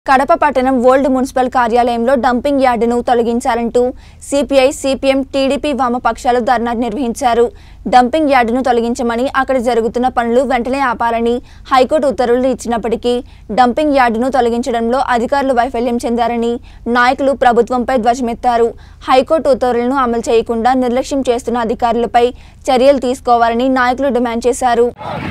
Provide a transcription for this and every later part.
కడప పట్టణం old municipal కార్యాలయంలో dumping యార్డును తొలగించాలంటూ సిపిఐ, సిపిఎం, టీడీపీ వామపక్షాలు ధర్నా నిర్వహించారు. డంపింగ్ యార్డును తొలగించమని, అక్కడ జరుగుతున్న పనులు వెంటనే ఆపాలని హైకోర్టు ఉత్తర్వులు ఇచ్చినప్పటికీ డంపింగ్ యార్డును తొలగించడంలో అధికారులు వైఫల్యం చెందారని నాయకులు ప్రభుత్వంపై ధ్వజమెత్తారు. హైకోర్టు ఉత్తర్వులను అమలు చేయకుండా నిర్లక్ష్యం చేస్తున్న అధికారులపై చర్యలు తీసుకోవాలని నాయకులు డిమాండ్ చేశారు.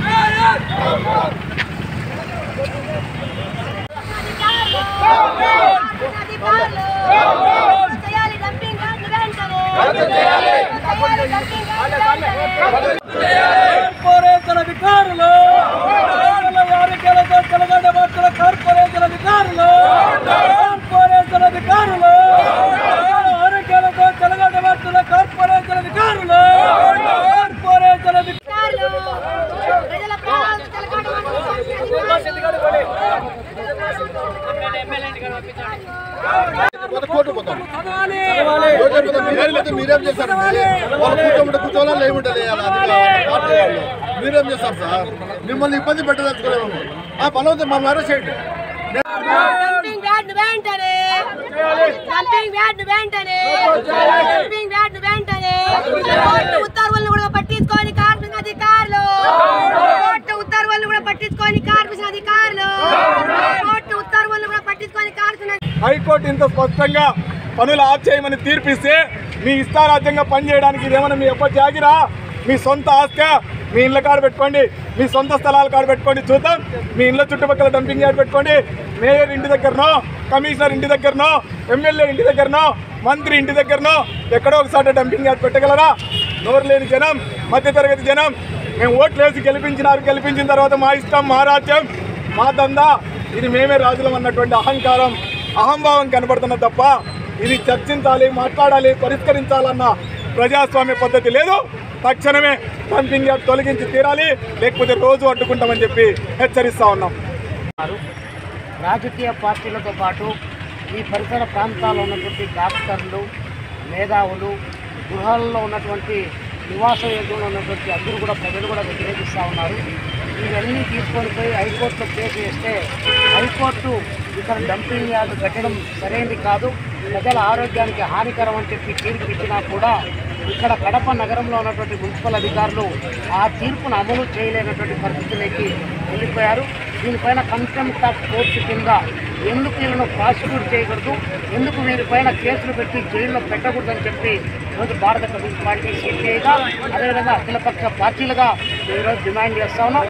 మీరేం చేస్తారు? కూర్చోవాలా లేకుంటే మీరేం చేస్తారు సార్? మిమ్మల్ని ఇబ్బంది పెట్టదలుచుకోలేము. ఆ పని మమ్మల్ని అరెస్ట్ చేయండి. ఉత్తర్వులను కూడా పట్టించుకొని కార్మిక అధికారులు హైకోర్టు ఇంత స్పష్టంగా పనులు ఆఫ్ చేయమని తీర్పిస్తే మీ ఇష్టారాజ్యంగా పనిచేయడానికి ఇదేమన్నా మీ అబ్బ జాగిరా? మీ సొంత ఆస్తి మీ ఇళ్ళ కాడ పెట్టుకోండి, మీ సొంత స్థలాల కాడ పెట్టుకోండి, చూద్దాం. మీ ఇళ్ళ చుట్టుపక్కల డంపింగ్ యార్డ్ పెట్టుకోండి. మేయర్ ఇంటి దగ్గరనో, కమిషనర్ ఇంటి దగ్గరనో, ఎమ్మెల్యే ఇంటి దగ్గరనో, మంత్రి ఇంటి దగ్గరనో ఎక్కడో ఒకసారి డంపింగ్ యార్డ్ పెట్టగలరా? నోరు లేని జనం, మధ్యతరగతి జనం, మేము ఓట్లు వేసి గెలిపించిన తర్వాత మా ఇష్టం, మా రాజ్యం, మా దందా, ఇది మేమే రాజులం అన్నటువంటి అహంకారం, అహంభావం కనబడుతున్న తప్ప ఇది చర్చించాలి, మాట్లాడాలి, పరిష్కరించాలన్న ప్రజాస్వామ్య పద్ధతి లేదు. తక్షణమే డంపింగ్ యార్డ్ తొలగించి తీరాలి, లేకపోతే రోజు అడ్డుకుంటామని చెప్పి హెచ్చరిస్తా ఉన్నాం. రాజకీయ పార్టీలతో పాటు ఈ పరిసర ప్రాంతాల్లో ఉన్నటువంటి డాక్టర్లు, మేధావులు, గృహాల్లో ఉన్నటువంటి నివాస యోగ్యంలో ఉన్నటువంటి అందరూ కూడా ప్రజలు కూడా వ్యతిరేకిస్తూ ఉన్నారు. ఇవన్నీ తీసుకొని పోయి హైకోర్టులో కేసు వేస్తే హైకోర్టు ఇక్కడ డంపింగ్ యార్డు పెట్టడం సరైనది కాదు, ప్రజల ఆరోగ్యానికి హానికరం అని చెప్పి తీర్పు ఇచ్చినా కూడా ఇక్కడ కడప నగరంలో ఉన్నటువంటి మున్సిపల్ అధికారులు ఆ తీర్పును అమలు చేయలేనటువంటి పరిస్థితులకి వెళ్ళిపోయారు. దీనిపైన కంటెంప్ట్ ఆఫ్ కోర్టు కింద ఎందుకు వీళ్ళను ప్రాసిక్యూట్ చేయకూడదు, ఎందుకు వీరిపైన కేసులు పెట్టి జైల్లో పెట్టకూడదని చెప్పి ఈరోజు భారత కమ్యూనిస్ట్ పార్టీ సిపిఐగా, అదేవిధంగా అఖిలపక్ష పార్టీలుగా ఈరోజు డిమాండ్ చేస్తా ఉన్నాం.